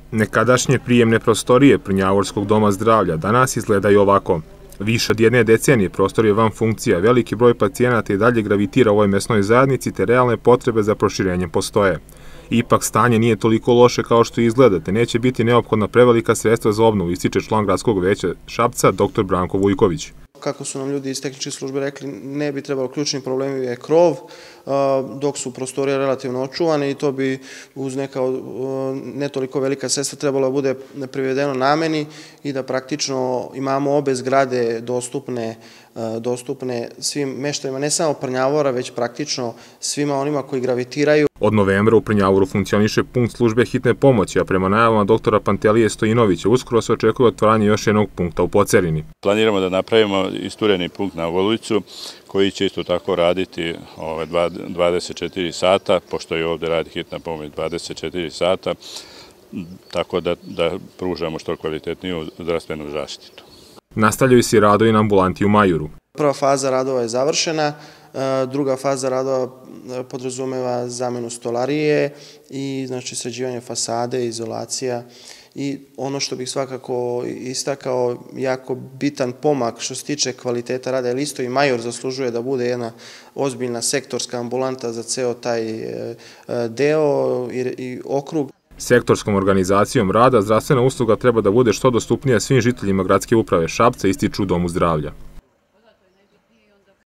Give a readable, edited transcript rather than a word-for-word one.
Nekadašnje prijemne prostorije Prnjavorskog doma zdravlja danas izgledaju ovako. Više od jedne decenije prostor je van funkcija, veliki broj pacijenata i dalje gravitira u ovoj mesnoj zajednici te realne potrebe za proširenjem postoje. Ipak stanje nije toliko loše kao što izgleda, te neće biti neophodna prevelika sredstva za obnovu, ističe član gradskog veća Šapca dr. Branko Vujković. Kako su nam ljudi iz tehničke službe rekli, ne bi trebalo, ključni problem je krov, dok su prostorije relativno očuvane i to bi uz neka ne toliko velika sredstva trebalo da bude privedeno nameni i da praktično imamo obe zgrade dostupne svim meštanima, ne samo Prnjavora, već praktično svima onima koji gravitiraju. Od novembra u Prnjavoru funkcioniše punkt službe hitne pomoći, a prema najavama doktora Pantelije Stojinovića uskoro se očekuje otvaranje još jednog punkta u Pocerini. Planiramo da napravimo istureni punkt na Volujcu, koji će isto tako raditi 24 sata, pošto je ovde radi hitna pomoć 24 sata, tako da pružamo što kvalitetniju zdravstvenu zaštitu. Nastavljaju se radovi na ambulanti u Majuru. Prva faza radova je završena, druga faza radova podrazumeva zamenu stolarije i znači sređivanje fasade, izolacija i ono što bih svakako istakao, jako bitan pomak što se tiče kvaliteta rada, jer isto i Major zaslužuje da bude jedna ozbiljna sektorska ambulanta za ceo taj deo i okrug. Sektorskom organizacijom rada zdravstvena usluga treba da bude što dostupnija svim žiteljima gradske uprave Šapca, ističu u Domu zdravlja.